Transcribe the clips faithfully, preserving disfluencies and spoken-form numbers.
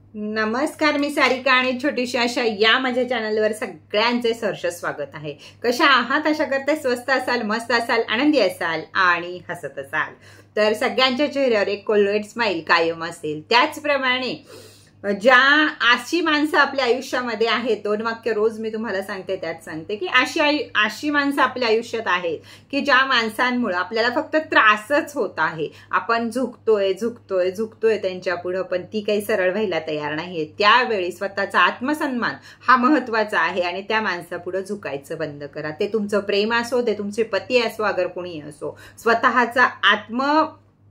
नमस्कार, मी सारिका आणि छोटीशी अशा या माझ्या चॅनलवर सगळ्यांचे सहर्ष स्वागत आहे। कशा आहात? आशा करते स्वस्त असाल, मस्त असाल, आनंदी असाल आणि हसत असाल। तर सगळ्यांच्या चेहऱ्यावर एक कोल्वेट स्माइल कायम असेल। त्याचप्रमाणे ज्या अशी माणसं आपल्या आयुष्यामध्ये आहेत, दोन वाक्य रोज मी तुम्हाला सांगते, त्यात सांगते की अशी अशी माणसं आपल्या आयुष्यात आहेत की ज्या माणसांमुळे आपल्याला फक्त त्रासच होत आहे। आपण झुकतोय झुकतोय झुकतोय त्यांच्या पुढे, पण ती काही सरळ व्हायला तयार नाहीये। त्यावेळी स्वतःचा आत्मसन्मान हा महत्वाचा आहे आणि त्या माणसापुढे झुकायचं बंद करा। ते तुमचं प्रेम असो, ते तुमचे पती असो, अगर कोणी असो, स्वतःचा आत्म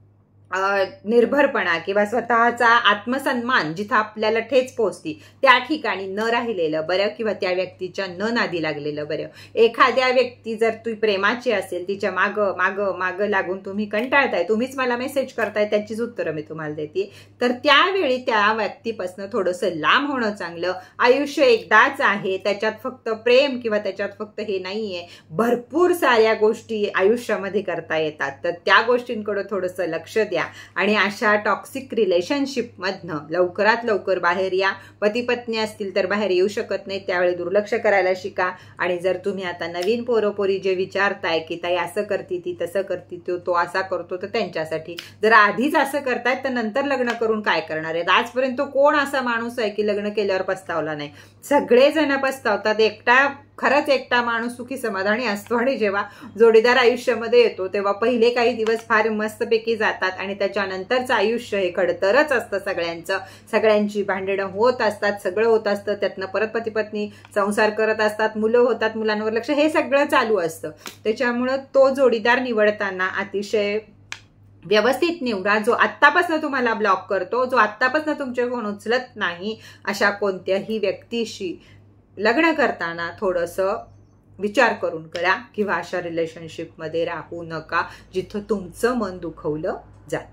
निर्भरपणा किंवा स्वतःचा आत्मसन्मान जिथं आपल्याला ठेच पोहोचती त्या ठिकाणी न राहिलेलं बरं, किंवा त्या व्यक्तीच्या न नादी लागलेलं बरं। एखाद्या व्यक्ती जर ती प्रेमाची असेल, तिच्या माग माग माग लागून तुम्ही कंटाळताय, तुम्हीच मला मेसेज करताय, त्याचीच उत्तरं मी तुम्हाला देते, तर त्यावेळी त्या व्यक्तीपासून थोडंसं लांब होणं चांगलं। आयुष्य एकदाच आहे, त्याच्यात फक्त प्रेम किंवा त्याच्यात फक्त हे नाहीये, भरपूर साऱ्या गोष्टी आयुष्यामध्ये करता येतात, तर त्या गोष्टींकडे थोडंसं लक्ष द्या आणि अशा टॉक्सिक रिलेशनशिप मधनं लवकरात लवकर बाहेर या। पती पत्नी असतील तर बाहेर येऊ शकत नाही, त्यावेळी दुर्लक्ष करायला शिका। आणि जर तुम्ही आता नवीन पोरोपोरी जे विचारताय की ताई असं करती, ती तसं करती, तो तो असा करतो, तर त्यांच्यासाठी जर आधीच असं करतायत तर नंतर लग्न करून काय करणार आहेत? आजपर्यंत कोण असा माणूस आहे की लग्न केल्यावर पस्तावला नाही? सगळे जण पस्तावतात। एकटा खरंच एकटा माणूस सुखी समाधानी असतो आणि जेव्हा जोडीदार आयुष्यामध्ये येतो तेव्हा पहिले काही दिवस फार मस्तपैकी जातात आणि त्याच्यानंतरचं आयुष्य हे खडतरच असतं सगळ्यांचं। सगळ्यांची भांडणं होत असतात, सगळं होत असतं, त्यातनं परत पती पत्नी संसार करत असतात, मुलं होतात, मुलांवर लक्ष, हे सगळं चालू असतं। त्याच्यामुळं तो जोडीदार निवडताना अतिशय व्यवस्थित निवडा, जो आत्तापासून तुम्हाला ब्लॉक करतो, जो आत्तापासून तुमचे फोन उचलत नाही। अशा कोणत्याही व्यक्तीशी लग्न करताना थोडंसं विचार करून करा, किंवा अशा रिलेशनशिपमध्ये राहू नका जिथं तुमचं मन दुखवलं जात।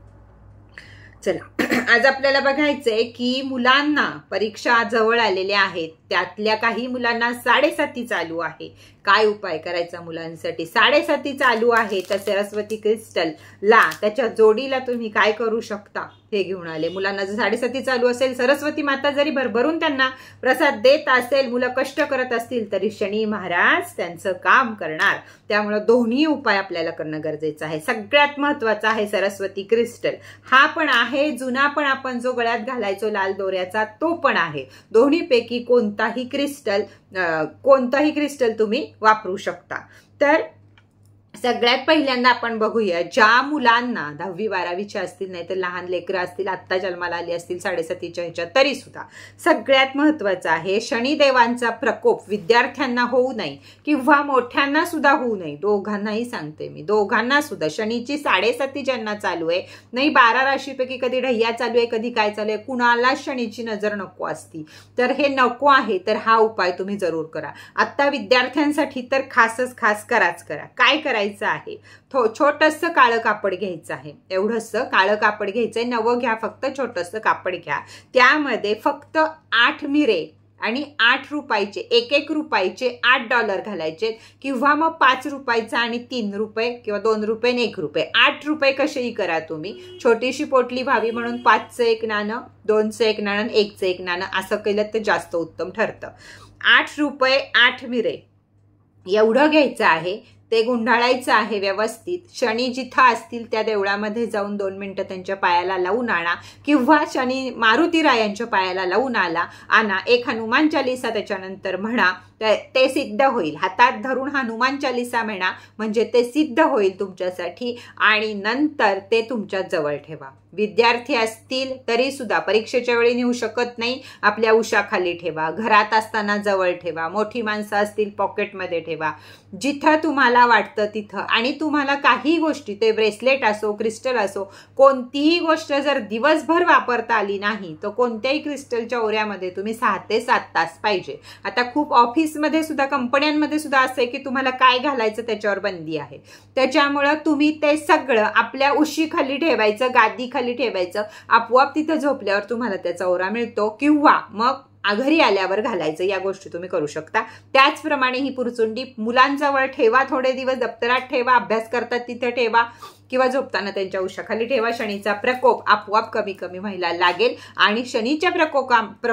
चला, आज आपल्याला बघायचंय की मुलांना परीक्षा जवळ आलेल्या आहेत, त्यातल्या काही मुलांना साडेसाती चालू आहे। काय उपाय करायचा मुलांसाठी? साडेसाती चालू आहे तर सरस्वती क्रिस्टल ला त्याच्या जोडीला तुम्ही काय करू शकता हे घेऊन आले। मुलांना जर साडेसाती चालू असेल, सरस्वती माता जरी भरभरून त्यांना प्रसाद देत असेल, मुलं कष्ट करत असतील, तरी शनी महाराज त्यांचं काम करणार। त्यामुळे दोन्ही उपाय आपल्याला करणं गरजेचं आहे। सगळ्यात महत्वाचा आहे सरस्वती क्रिस्टल, हा पण आहे जुना, पण आपण जो गळ्यात घालायचो लाल दोऱ्याचा तो पण आहे। दोन्हीपैकी कोणताही क्रिस्टल कोणताही क्रिस्टल तुम्ही वापरू शकता। तर सगळ्यात पहिल्यांदा आपण बघूया, ज्या मुलांना दहावी बारावीच्या असतील, नाही तर लहान लेकरं असतील, आत्ता जन्माला आली असतील साडेसातीच्या ह्याच्यात, तरी सुद्धा सगळ्यात महत्वाचं आहे शनिदेवांचा प्रकोप विद्यार्थ्यांना होऊ नये किंवा मोठ्यांना सुद्धा होऊ नये। दोघांनाही सांगते मी, दोघांना सुद्धा। शनीची साडेसाती ज्यांना चालू आहे, नाही बारा राशीपैकी कधी ढय्या चालू आहे, कधी काय चालू आहे, कुणाला शनीची नजर नको असती, तर हे नको आहे, तर हा उपाय तुम्ही जरूर करा। आता विद्यार्थ्यांसाठी तर खासच खास कराच करा। काय करायचं आहे? छोटंसं काळं कापड घ्यायचं आहे, एवढंसं काळं कापड घ्यायचंय, नवं घ्या, फक्त छोटंसं कापड घ्या। त्यामध्ये फक्त आठ मिरे आणि आठ रुपयाचे, एक एक रुपयाचे आठ डॉलर घालायचे, किंवा मग पाच रुपयाचा आणि तीन रुपये, किंवा दोन रुपये आणि एक रुपये। आठ रुपये कसेही करा तुम्ही, छोटीशी पोटली व्हावी म्हणून पाचचं एक नाणं, दोनचं एक नाणं, एकचं एक नाणं असं केलं तर जास्त उत्तम ठरतं। आठ रुपये आठ मिरे एवढं घ्यायचं आहे, ते गुंडाळायचं आहे व्यवस्थित। शनी जिथं असतील त्या देवळामध्ये जाऊन दोन मिनिटं त्यांच्या पायाला लावून आणा, किंवा शनी मारुतीरायांच्या पायाला लावून आला आणा। एक हनुमान चालीसा त्याच्यानंतर म्हणा, ते सिद्ध होईल। हातात धरून हनुमान चालीसा म्हणा, म्हणजे ते सिद्ध होईल तुमच्यासाठी, आणि नंतर ते तुमच्या जवळ ठेवा। विद्यार्थी असतील तरी सुद्धा परीक्षेच्या वेळी नेऊ शकत नाही, आपल्या उशाखाली ठेवा, घरात असताना जवळ ठेवा, मोठी माणसं असतील पॉकेटमध्ये ठेवा, जिथं तुम्हाला वाटतं तिथं। आणि तुम्हाला काही गोष्टी, ते ब्रेसलेट असो, क्रिस्टल असो, कोणतीही गोष्ट जर दिवसभर वापरता आली नाही, तर कोणत्याही क्रिस्टलच्या ओऱ्यामध्ये तुम्ही सहा ते सात तास पाहिजे। आता खूप ऑफिस मध्ये सुद्धा, कंपन्यांमध्ये सुद्धा असं आहे की तुम्हाला काय घालायचं त्याच्यावर बंदी आहे। त्याच्यामुळं तुम्ही ते सगळं आपल्या उशीखाली ठेवायचं, गादी खाली ठेवायचं, आपोआप तिथं झोपल्यावर तुम्हाला त्याचा ओरा मिळतो। किंवा मग घरी आल्यावर घालायचं, या गोष्टी तुम्ही करू शकता. त्याचप्रमाणे ही पुरचुंडी मुलांजवळ ठेवा, थोडे दिवस दप्तरात ठेवा, अभ्यास करतात तिथे ठेवा किंवा झोपताना त्यांच्या उशाखाली ठेवा. शनीचा प्रकोप आपोआप कमी कमी व्हायला लागेल आणि शनीच्या प्रकोपा प्र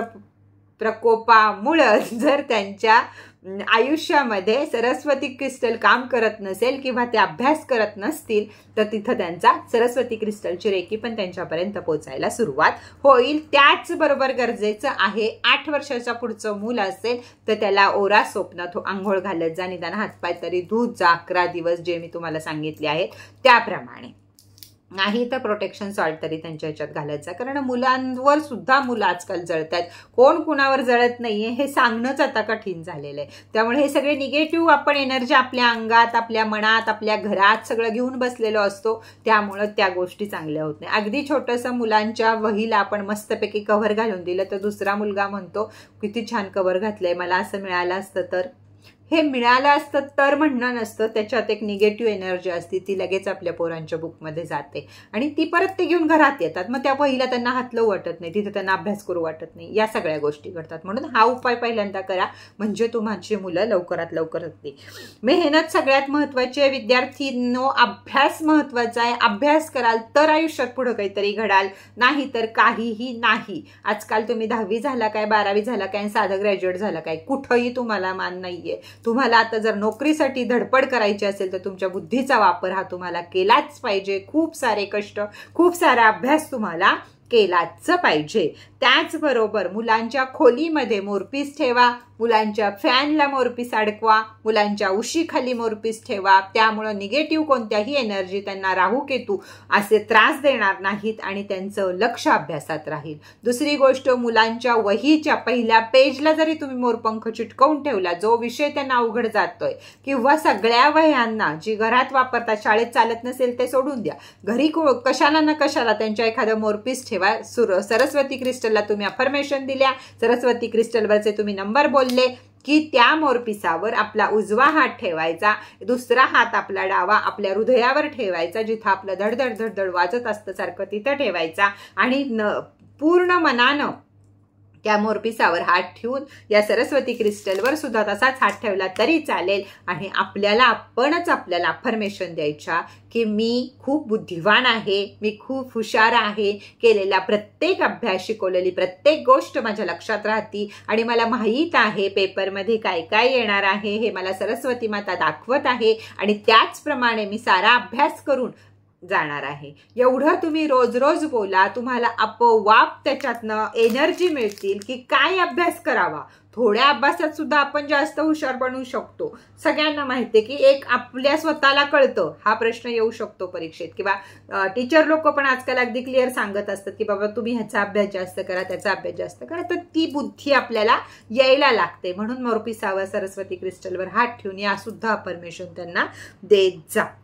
प्रकोपामुळं जर त्यांच्या आयुष्यामध्ये सरस्वती क्रिस्टल काम करत नसेल किंवा ते अभ्यास करत नसतील तर तिथं त्यांचा सरस्वती क्रिस्टलची रेकी पण त्यांच्यापर्यंत पोहोचायला सुरुवात होईल. त्याचबरोबर गरजेचं आहे, आठ वर्षाच्या पुढचं मूल असेल तर त्याला ओरा स्वप्न तो आंघोळ घालत जा, निदान हातपाय तरी धुत जा अकरा दिवस, जे मी तुम्हाला सांगितले आहेत त्याप्रमाणे. नाही तर प्रोटेक्शन सॉल्ट तरी त्यांच्या ह्याच्यात घालत जा, कारण मुलांवर सुद्धा मुलं आजकाल जळतात. कोण कुणावर जळत नाहीये हे सांगणंच आता कठीण झालेलं आहे. त्यामुळे हे सगळे निगेटिव्ह आपण एनर्जी आपल्या अंगात, आपल्या मनात, आपल्या घरात सगळं घेऊन बसलेलो असतो, त्यामुळं त्या गोष्टी चांगल्या होत नाही. अगदी छोटंसं मुलांच्या वहीला आपण मस्तपैकी कव्हर घालून दिलं तर दुसरा मुलगा म्हणतो किती छान कव्हर घातलंय, मला असं मिळालं असतं तर. हे मिळालं असतं तर म्हणणं नसतं, त्याच्यात एक निगेटिव्ह एनर्जी असते, ती लगेच आपल्या पोरांच्या बुकमध्ये जाते आणि ती परत ते घेऊन घरात येतात. मग त्या वहीला त्यांना हात लावू वाटत नाही, तिथे त्यांना अभ्यास करू वाटत नाही, या सगळ्या गोष्टी घडतात. म्हणून हा उपाय पहिल्यांदा करा, म्हणजे तुमची मुलं लवकरात लवकर होते. मेहनत सगळ्यात महत्वाची आहे विद्यार्थींनो, अभ्यास महत्वाचा आहे. अभ्यास कराल तर आयुष्यात पुढे काहीतरी घडाल, नाही तर काहीही नाही. आजकाल तुम्ही दहावी झाला काय, बारावी झाला काय, साधं ग्रॅज्युएट झाला काय, कुठंही तुम्हाला मान नाहीये. तुम्हाला आता जर नोकरीसाठी धडपड करायची असेल तर तुमच्या बुद्धीचा वापर हा तुम्हाला केलाच पाहिजे. खूप सारे कष्ट, खूप सारा अभ्यास तुम्हाला केलाच पाहिजे. त्याचबरोबर मुलांच्या खोलीमध्ये मोरपीस ठेवा, मुलांच्या फॅनला मोरपीस अडकवा, मुलांच्या उशीखाली मोरपीस ठेवा. त्यामुळे निगेटिव्ह कोणत्याही एनर्जी त्यांना राहू केतू असे त्रास देणार नाहीत आणि त्यांचं लक्ष अभ्यासात राहील. दुसरी गोष्ट, मुलांच्या वहीच्या पहिल्या पेजला जरी तुम्ही मोरपंख चिटकवून ठेवला, जो विषय त्यांना अवघड जातोय, किंवा सगळ्या वह्यांना जी घरात वापरतात, शाळेत चालत नसेल ते सोडून द्या, घरी कशाला ना कशाला त्यांच्या एखादं मोरपीस ठेवा. सरस्वती क्रिस्टलला तुम्ही अफर्मेशन दिल्या, सरस्वती क्रिस्टलवरचे तुम्ही नंबर बोलले की त्या मोरपिसावर आपला उजवा हात ठेवायचा, दुसरा हात आपला डावा आपल्या हृदयावर ठेवायचा, जिथं आपलं धडधड धडधड वाजत असतं सारखं तिथं ठेवायचा आणि पूर्ण मनानं त्या मोरपिसावर हात ठेवून या सरस्वती क्रिस्टलवर सुद्धा तसाच हात ठेवला तरी चालेल आणि आपल्याला आपणच आपल्याला अफर्मेशन द्यायच्या की मी खूप बुद्धिवान आहे, मी खूप हुशार आहे, केलेला प्रत्येक अभ्यास, शिकवलेली प्रत्येक गोष्ट माझ्या लक्षात राहते आणि मला माहीत आहे पेपरमध्ये काय काय येणार आहे हे मला सरस्वती माता दाखवत आहे आणि त्याचप्रमाणे मी सारा अभ्यास करून जाणार आहे. एवढं तुम्ही रोज रोज बोला, तुम्हाला आपोआप त्याच्यातनं एनर्जी मिळतील की काय अभ्यास करावा. थोड्या अभ्यासात सुद्धा आपण जास्त हुशार बनू शकतो. सगळ्यांना माहिती आहे की एक आपल्या स्वतःला कळतं हा प्रश्न येऊ शकतो परीक्षेत, किंवा टीचर लोक पण आजकाल अगदी क्लिअर सांगत असतात की बाबा तुम्ही ह्याचा अभ्यास जास्त करा, त्याचा अभ्यास जास्त करा, तर ती बुद्धी आपल्याला यायला लागते. म्हणून मोरपिसावर सरस्वती क्रिस्टलवर हात ठेवून या सुद्धा परमिशन त्यांना देत जा.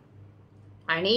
आणि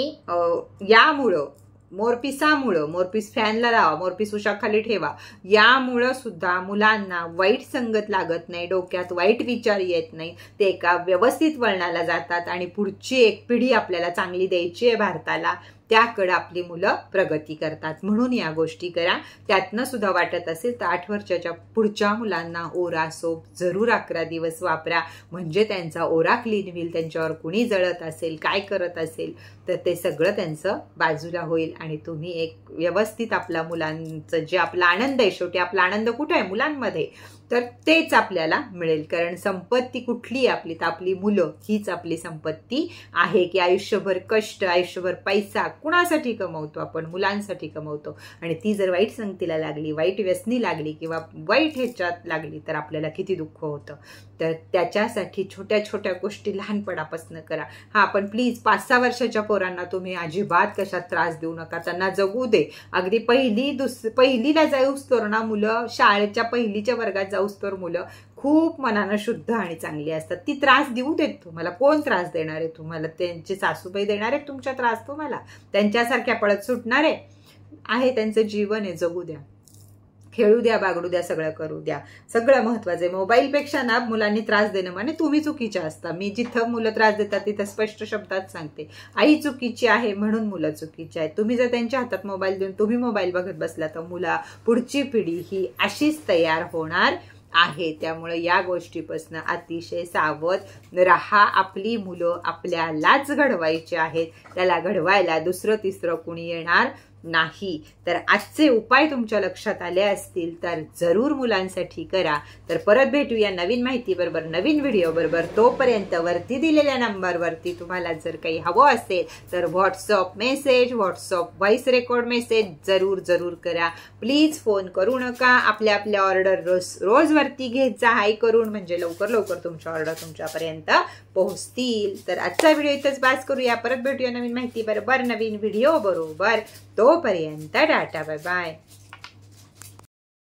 यामुळं मोरपिसामुळं, मोरपीस फॅनला लावा, मोरपीस उशाखाली ठेवा, यामुळं सुद्धा मुलांना वाईट संगत लागत नाही, डोक्यात वाईट विचार येत नाही, ते एका व्यवस्थित वळणाला जातात आणि पुढची एक पिढी आपल्याला चांगली द्यायची आहे भारताला, त्याकडे आपली मुलं प्रगती करतात. म्हणून या गोष्टी करा. त्यातनं सुद्धा वाटत असेल तर आठ वर्षाच्या पुढच्या मुलांना ओरा सोप जरूर अकरा दिवस वापरा, म्हणजे त्यांचा ओरा क्लीन होईल. त्यांच्यावर कुणी जळत असेल, काय करत असेल तर ते सगळं त्यांचं बाजूला होईल आणि तुम्ही एक व्यवस्थित आपल्या मुलांचं जे आपला आनंद आहे, शेवटी आपला आनंद कुठे आहे? मुलांमध्ये, तर तेच आपल्याला मिळेल. कारण संपत्ती कुठली आपली? तर आपली मुलं हीच आपली संपत्ती आहे की आयुष्यभर कष्ट, आयुष्यभर पैसा कुणासाठी कमवतो आपण? मुलांसाठी कमवतो. आणि ती जर वाईट संगतीला लागली, वाईट व्यसनी लागली किंवा वाईट ह्याच्यात लागली तर आपल्याला किती दुःख होतं. तर त्याच्यासाठी छोट्या छोट्या गोष्टी लहानपणापासून करा. हा, पण प्लीज पाच सहा वर्षाच्या पोरांना तुम्ही अजिबात कशात त्रास देऊ नका, त्यांना जगू दे. अगदी पहिली दुस पहिलीला जाऊस तर ना मुलं, शाळेच्या पहिलीच्या वर्गात जाऊस तर मुलं खूप मनानं शुद्ध आणि चांगली असतात. ती त्रास देऊ देत तुम्हाला. कोण त्रास देणार आहे तुम्हाला? त्यांची सासूबाई देणार आहेत तुमच्या त्रास तुम्हाला? त्यांच्यासारख्या पळत सुटणारे आहे, त्यांचं जीवन आहे, जगू द्या. खेळू द्या, बागडू द्या, सगळं करू द्या. सगळं महत्वाचं आहे. मोबाईलपेक्षा ना मुलांनी त्रास देणं म्हणजे तुम्ही चुकीच्या असता. मी जिथं मुलं त्रास देतात तिथं स्पष्ट शब्दात सांगते, आई चुकीची आहे म्हणून मुलं चुकीची आहेत. तुम्ही जर त्यांच्या हातात मोबाईल देऊन तुम्ही मोबाईल बघत बसला तर मुला पुढची पिढी ही अशीच तयार होणार आहे. त्यामुळे या गोष्टीपासून अतिशय सावध राहा. आपली मुलं आपल्यालाच घडवायची आहेत. त्याला घडवायला दुसरं तिसरं कुणी येणार नाही. तर आजचे उपाय तुमच्या लक्षात आले असतील तर जरूर मुलांसाठी करा. तर परत भेटूया नवीन माहिती बरोबर, नवीन व्हिडिओ बरोबर. तोपर्यंत वरती दिलेल्या नंबरवरती तुम्हाला जर काही हवं असेल तर WhatsApp message, WhatsApp voice record message जरूर जरूर करा. प्लीज फोन करू नका. आपल्या आपल्या ऑर्डर रोज रोज वरती घेत जा हाय करून, म्हणजे लवकर लवकर तुमच्या ऑर्डर तुमच्यापर्यंत पोहोचतील. तर आजचा व्हिडिओ इथंच बास करूया. परत भेटूया नवीन माहिती बरोबर, नवीन व्हिडिओ बरोबर. तोपर्यंत टाटा, बाय बाय.